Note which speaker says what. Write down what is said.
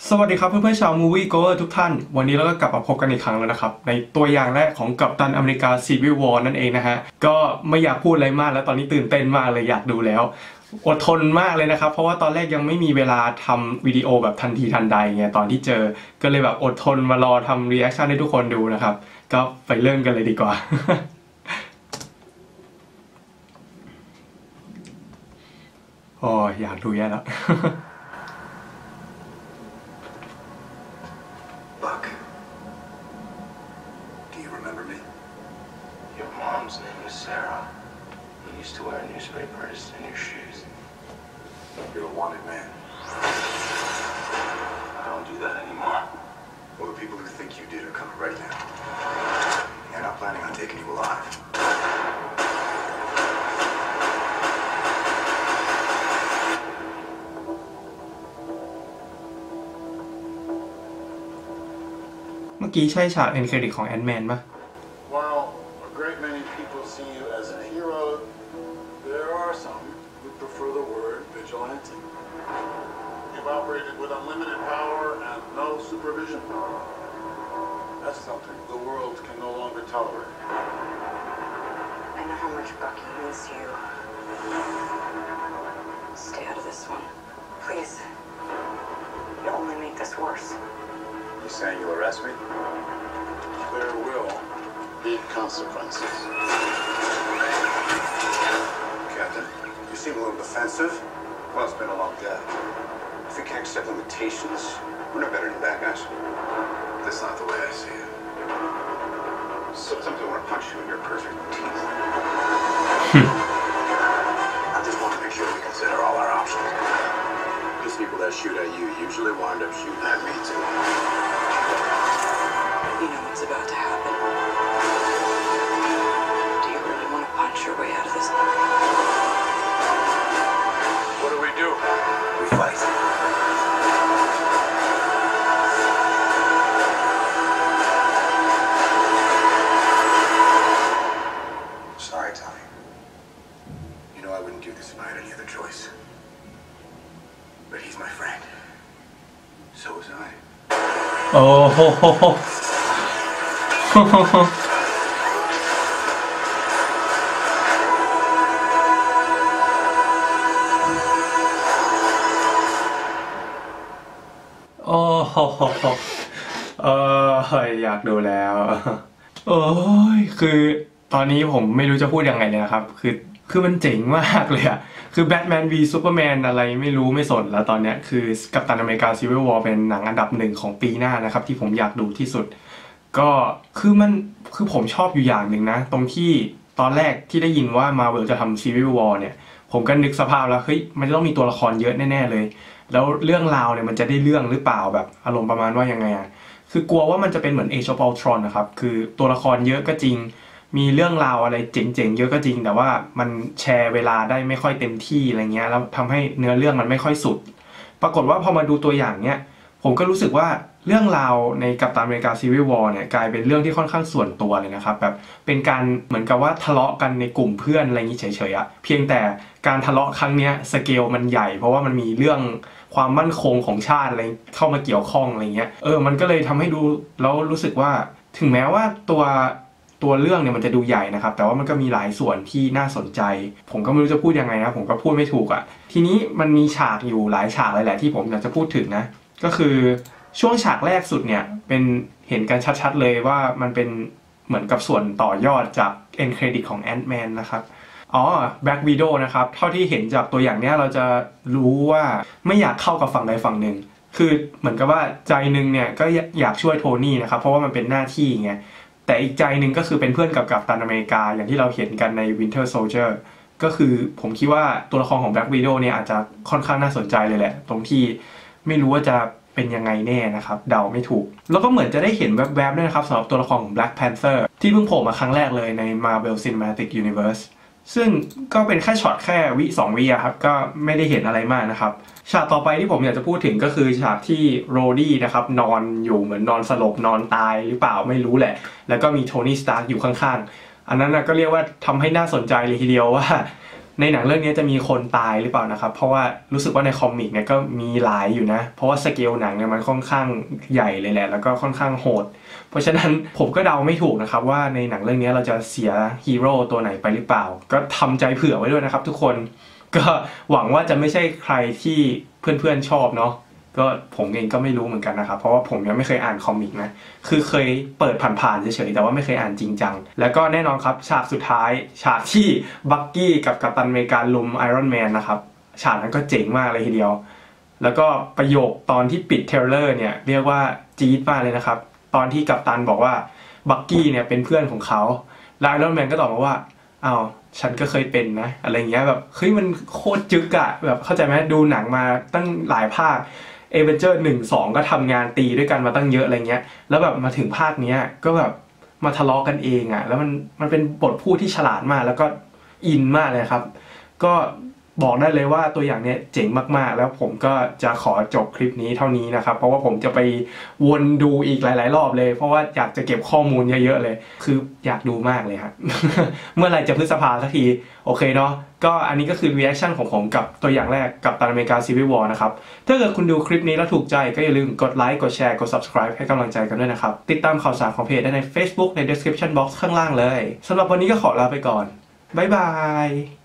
Speaker 1: สวัสดีครับเพื่อนๆชาว Movie Goer ทุกท่านวันนี้เราก็กลับมาพบกันอีกครั้งแล้วนะครับในตัวอย่างแรกของกัปตันอเมริกา Civil War นั่นเองนะฮะก็ไม่อยากพูดอะไรมากแล้วตอนนี้ตื่นเต้นมากเลยอยากดูแล้วอดทนมากเลยนะครับเพราะว่าตอนแรกยังไม่มีเวลาทำวิดีโอแบบทันทีทันใดไงตอนที่เจอก็เลยแบบอดทนมารอทำรีแอคชั่นให้ทุกคนดูนะครับก็ไปเริ่มกันเลยดีกว่า โอ้อยากดูแย่แล้ว
Speaker 2: Buck, do you remember me?
Speaker 3: Your mom's name is Sarah. You used to wear newspapers in your shoes.
Speaker 2: You're a wanted man.
Speaker 3: I don't do that anymore.
Speaker 2: Well, the people who think you did are coming right now. They're not planning on taking you alive.
Speaker 1: เมื่อกี้ใช่ฉากเอ็นเครดิตของแอนด์แมนปะ
Speaker 4: While a great many people see you as a hero, there are some who prefer the word vigilante. You've operated with unlimited power and no supervision. That's something the world can no longer tolerate.
Speaker 5: I know how much Bucky means to you. Stay out of this one. Please. You'll only make this worse.
Speaker 2: You saying you'll arrest me?
Speaker 4: There will be consequences.
Speaker 2: Captain, you seem a little defensive. Well, it's been a long day. If we can't accept limitations, we're no better than bad guys. That's not the way I see it. Sometimes I want to punch you in your perfect teeth. I just want to make sure we consider all our options. These people that shoot at you usually wind up shooting at me too.
Speaker 5: You know what's about to happen. Do you really want to punch your way out of this?
Speaker 4: What do we do?
Speaker 2: We fight. Sorry, Tommy. You know I wouldn't do this if I had any other choice. But he's my friend. So was I.
Speaker 1: โอ้โห โอ้โหอยากดูแล้วโอ้ยคือตอนนี้ผมไม่รู้จะพูดยังไงเลยนะครับคือมันเจ๋งมากเลยอะคือแบทแมนวีซูเปอร์แมนอะไรไม่รู้ไม่สนแล้วตอนเนี้ยคือกัปตันอเมริกาซีวิลวอร์เป็นหนังอันดับ1ของปีหน้านะครับที่ผมอยากดูที่สุดก็คือผมชอบอยู่อย่างหนึ่งนะตรงที่ตอนแรกที่ได้ยินว่า Marvel จะทำ Civil War เนี่ยผมก็นึกสภาพแล้วเฮ้ยมันจะต้องมีตัวละครเยอะแน่ๆเลยแล้วเรื่องราวเนี่ยมันจะได้เรื่องหรือเปล่าแบบอารมณ์ประมาณว่ายังไงอะคือกลัวว่ามันจะเป็นเหมือน Age of Ultron นะครับคือตัวละครเยอะก็จริงมีเรื่องราวอะไรเจ๋งๆเยอะก็จริงแต่ว่ามันแชร์เวลาได้ไม่ค่อยเต็มที่อะไรเงี้ยแล้วทำให้เนื้อเรื่องมันไม่ค่อยสุดปรากฏว่าพอมาดูตัวอย่างเนี้ยผมก็รู้สึกว่าเรื่องราวในกัปตันอเมริกาซีวิลวอร์เนี่ยกลายเป็นเรื่องที่ค่อนข้างส่วนตัวเลยนะครับแบบเป็นการเหมือนกับว่าทะเลาะกันในกลุ่มเพื่อนอะไรอย่างนี้เฉยๆอะเพียงแต่การทะเลาะครั้งนี้สเกลมันใหญ่เพราะว่ามันมีเรื่องความมั่นคงของชาติอะไรเข้ามาเกี่ยวข้องอะไรเงี้ยมันก็เลยทำให้ดูแล้วรู้สึกว่าถึงแม้ว่าตัวเรื่องเนี่ยมันจะดูใหญ่นะครับแต่ว่ามันก็มีหลายส่วนที่น่าสนใจผมก็ไม่รู้จะพูดยังไงนะผมก็พูดไม่ถูกอ่ะทีนี้มันมีฉากอยู่หลายฉากเลยแหละที่ผมอยากจะพูดถึงนะก็คือช่วงฉากแรกสุดเนี่ยเป็นเห็นกันชัดๆเลยว่ามันเป็นเหมือนกับส่วนต่อยอดจาก end credit ของ Ant-Man นะครับBlack Widow นะครับเท่าที่เห็นจากตัวอย่างเนี้ยเราจะรู้ว่าไม่อยากเข้ากับฝั่งใดฝั่งหนึ่งคือเหมือนกับว่าใจนึงเนี่ยก็อยากช่วยโทนี่นะครับเพราะว่ามันเป็นหน้าที่ไงแต่อีกใจหนึ่งก็คือเป็นเพื่อนกับกัปตันอเมริกาอย่างที่เราเห็นกันใน Winter Soldier ก็คือผมคิดว่าตัวละครของ Black Widow เนี่ยอาจจะค่อนข้างน่าสนใจเลยแหละตรงที่ไม่รู้ว่าจะเป็นยังไงแน่นะครับเดาไม่ถูกแล้วก็เหมือนจะได้เห็นแวบๆด้วยนะครับสำหรับตัวละครของ Black Panther ที่เพิ่งโผล่มาครั้งแรกเลยใน Marvel Cinematic Universe ซึ่งก็เป็นแค่ช็อตแค่2 วิครับก็ไม่ได้เห็นอะไรมากนะครับฉากต่อไปที่ผมอยากจะพูดถึงก็คือฉากที่โรดี้นะครับนอนอยู่เหมือนนอนสลบนอนตายหรือเปล่าไม่รู้แหละแล้วก็มีโทนี่สตาร์กอยู่ข้างๆอันนั้นก็เรียกว่าทำให้น่าสนใจเลยทีเดียวว่าในหนังเรื่องนี้จะมีคนตายหรือเปล่านะครับเพราะว่ารู้สึกว่าในคอมิกเนี่ยก็มีหลายอยู่นะเพราะว่าสเกลหนังเนี่ยมันค่อนข้างใหญ่เลยแหละแล้วก็ค่อนข้างโหดเพราะฉะนั้นผมก็เดาไม่ถูกนะครับว่าในหนังเรื่องนี้เราจะเสียฮีโร่ตัวไหนไปหรือเปล่าก็ทำใจเผื่อไว้ด้วยนะครับทุกคนก็หวังว่าจะไม่ใช่ใครที่เพื่อนๆชอบเนาะก็ผมเองก็ไม่รู้เหมือนกันนะครับเพราะว่าผมยังไม่เคยอ่านคอมิกนะคือเคยเปิดผ่านๆเฉยๆแต่ว่าไม่เคยอ่านจริงจังแล้วก็แน่นอนครับฉากสุดท้ายฉากที่บัคกี้กับกัปตันอเมริกาลุมไอรอนแมนนะครับฉากนั้นก็เจ๋งมากเลยทีเดียวแล้วก็ประโยคตอนที่ปิดเทรลเลอร์เนี่ยเรียกว่าจี๊ดมากเลยนะครับตอนที่กัปตันบอกว่าบัคกี้เนี่ยเป็นเพื่อนของเขาแล้วไอรอนแมนก็ตอบมาว่าอ้าวฉันก็เคยเป็นนะอะไรเงี้ยแบบเฮ้ยมันโคตรจึ๊กอะแบบเข้าใจไหมดูหนังมาตั้งหลายภาคเอเวนเจอร์1-2ก็ทำงานตีด้วยกันมาตั้งเยอะอะไรเงี้ยแล้วแบบมาถึงภาคเนี้ยก็แบบมาทะเลาะกันเองอะแล้วมันเป็นบทพูดที่ฉลาดมากแล้วก็อินมากเลยครับก็บอกได้เลยว่าตัวอย่างเนี้ยเจ๋งมากๆแล้วผมก็จะขอจบคลิปนี้เท่านี้นะครับเพราะว่าผมจะไปวนดูอีกหลายๆรอบเลยเพราะว่าอยากจะเก็บข้อมูลเยอะๆเลยคืออยากดูมากเลยครับ เมื่อไหร่จะพฤษภาสักทีโอเคเนาะก็อันนี้ก็คือ reaction ของผมกับตัวอย่างแรกกับกัปตันอเมริกา Civil War นะครับถ้าเกิดคุณดูคลิปนี้แล้วถูกใจก็อย่าลืมกดไลค์กดแชร์กด subscribe ให้กำลังใจกันด้วยนะครับติดตามข่าวสารของเพจได้ใน Facebook ใน description box ข้างล่างเลยสำหรับวันนี้ก็ขอลาไปก่อนบ๊ายบาย